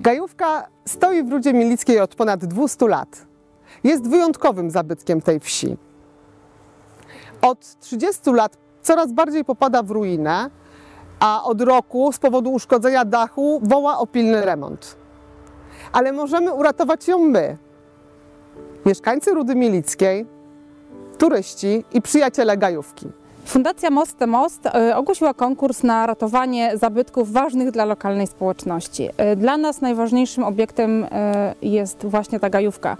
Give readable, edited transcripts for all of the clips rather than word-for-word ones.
Gajówka stoi w Rudzie Milickiej od ponad 200 lat. Jest wyjątkowym zabytkiem tej wsi. Od 30 lat coraz bardziej popada w ruinę, a od roku z powodu uszkodzenia dachu woła o pilny remont. Ale możemy uratować ją my, mieszkańcy Rudy Milickiej, turyści i przyjaciele Gajówki. Fundacja Most to Most ogłosiła konkurs na ratowanie zabytków ważnych dla lokalnej społeczności. Dla nas najważniejszym obiektem jest właśnie ta Gajówka.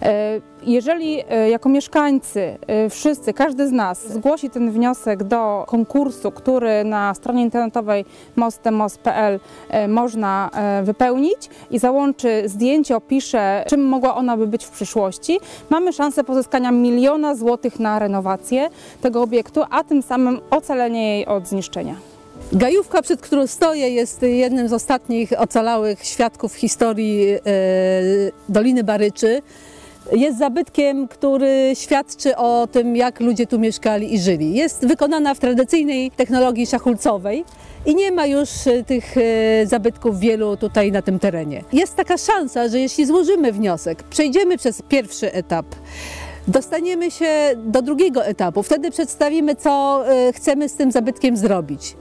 Jeżeli jako mieszkańcy, wszyscy, każdy z nas zgłosi ten wniosek do konkursu, który na stronie internetowej mosttemost.pl można wypełnić i załączy zdjęcie, opisze, czym mogła ona by być w przyszłości, mamy szansę pozyskania 1 000 000 złotych na renowację tego obiektu, a tym samym ocalenie jej od zniszczenia. Gajówka, przed którą stoję, jest jednym z ostatnich ocalałych świadków historii Doliny Baryczy. Jest zabytkiem, który świadczy o tym, jak ludzie tu mieszkali i żyli. Jest wykonana w tradycyjnej technologii szachulcowej i nie ma już tych zabytków wielu tutaj na tym terenie. Jest taka szansa, że jeśli złożymy wniosek, przejdziemy przez pierwszy etap, dostaniemy się do drugiego etapu, wtedy przedstawimy, co chcemy z tym zabytkiem zrobić.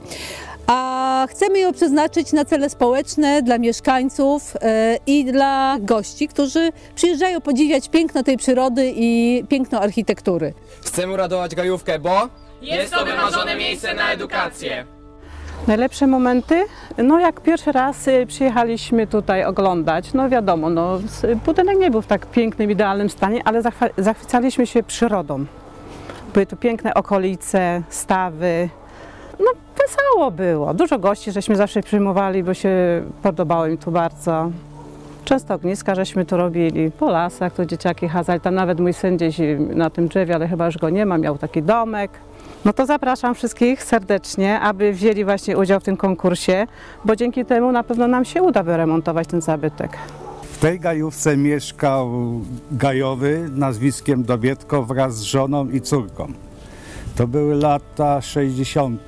A chcemy ją przeznaczyć na cele społeczne dla mieszkańców i dla gości, którzy przyjeżdżają podziwiać piękno tej przyrody i piękno architektury. Chcemy uratować Gajówkę, bo jest to wymarzone miejsce na edukację. Najlepsze momenty? No jak pierwszy raz przyjechaliśmy tutaj oglądać, no wiadomo, no, budynek nie był w tak pięknym, idealnym stanie, ale zachwycaliśmy się przyrodą. Były tu piękne okolice, stawy, no wesoło było. Dużo gości żeśmy zawsze przyjmowali, bo się podobało im tu bardzo. Często ogniska żeśmy tu robili, po lasach, tu dzieciaki chadzali, tam nawet mój syn gdzieś na tym drzewie, ale chyba już go nie ma, miał taki domek. No to zapraszam wszystkich serdecznie, aby wzięli właśnie udział w tym konkursie, bo dzięki temu na pewno nam się uda wyremontować ten zabytek. W tej Gajówce mieszkał gajowy nazwiskiem Dobiedko wraz z żoną i córką. To były lata 60,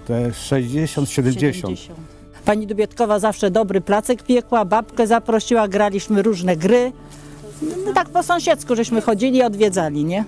70. Pani Dubietkowa zawsze dobry placek piekła, babkę zaprosiła, graliśmy różne gry. No, tak po sąsiedzku żeśmy chodzili i odwiedzali, nie?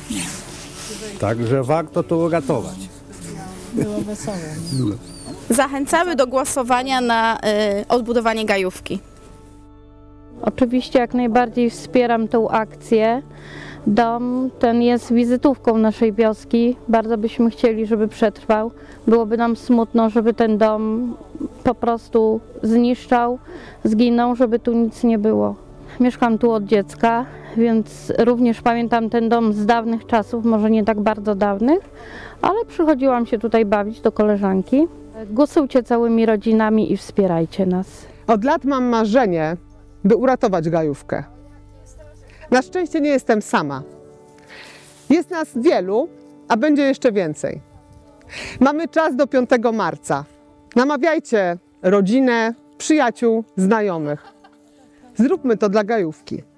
Także warto to uratować. Było wesoło. Zachęcamy do głosowania na odbudowanie Gajówki. Oczywiście jak najbardziej wspieram tę akcję. Dom ten jest wizytówką naszej wioski. Bardzo byśmy chcieli, żeby przetrwał. Byłoby nam smutno, żeby ten dom po prostu zniszczał, zginął, żeby tu nic nie było. Mieszkam tu od dziecka, więc również pamiętam ten dom z dawnych czasów, może nie tak bardzo dawnych, ale przychodziłam się tutaj bawić do koleżanki. Głosujcie całymi rodzinami i wspierajcie nas. Od lat mam marzenie, by uratować Gajówkę. Na szczęście nie jestem sama. Jest nas wielu, a będzie jeszcze więcej. Mamy czas do 5 marca. Namawiajcie rodzinę, przyjaciół, znajomych. Zróbmy to dla Gajówki.